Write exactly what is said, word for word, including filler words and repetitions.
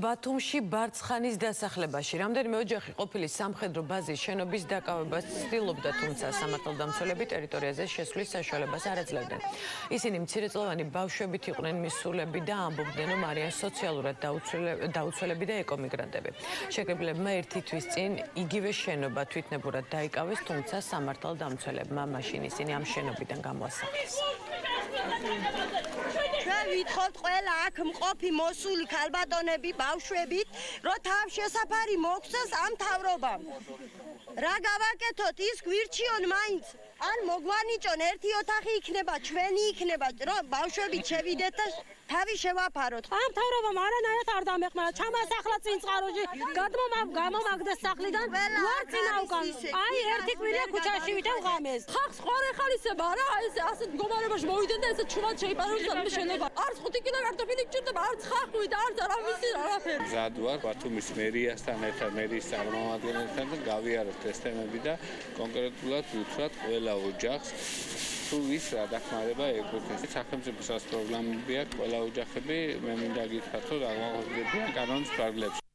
ბათუმში ბარცხანის დასახლებაში რამდენიმე ოჯახი ყოფილი სამხედრო ბაზის შენობის დაკავებას ცდილობდა, თუმცა სამართალდამცველები ტერიტორიაზე შესვლის საშუალებას არ ეძლევდნენ. ისინი მცირეწლოვანი ბავშვებით იყვნენ მისულები და ამბობდნენ, რომ არიან სოციალურად დაუცველები და ეკომიგრანტები. შეკრებილებმა ერთი თვის წინ იგივე შენობა თვითნებურად დაიკავეს, თუმცა სამართალდამცველებმა მაშინ ისინი ამ შენობიდან გამოასახლეს. ჩვენ ვითხოვთ ყველა აქ მყოფი მოსული ქალბატონები ბავშვებით, რომ თავშესაფარი მოგვცეს ამ მთავრობამ. რა გავაკეთოთ, ის გვირჩიონ მაინც, ან მოგვანიჭონ ერთი ოთახი იქნება, ჩვენი იქნება, რომ ბავშვებით შევიდეთ და თავი შევაფაროთ. ამ მთავრობამ არანაირად არ დამეხმარა, ჩამასახლა წინ წყაროში, გამომაგდეს სახლიდან, ვარ წინა უკან. აი ერთი კვირა ქუჩაში ვიდან ღამეს. ხალხს ხوار ეხალისება რა, ეს ასეთ მდგომარეობაში მოვიდნენ და ესე ჩუმად შეიპაროს ამ შენობა. არც ხუთი კილო კარტოფილი გჭირდება, არც ხახვი და არც არავისი არაფერი. მზად ვარ ბათუმის მერიასთან ერთად, მერიის წარმომადგენლებთან და გავიაროთ ეს თემები და კონკრეტულად ვუთხრათ ყველა ოჯახს თუ ვის რა დახმარება ეკუთვნის. სახელმწიფოსაც პრობლემები აქვს ყველა ოჯახები, მე მინდა გითხრათ, რომ აღმოჩნდებიან კანონის ფარგლებში.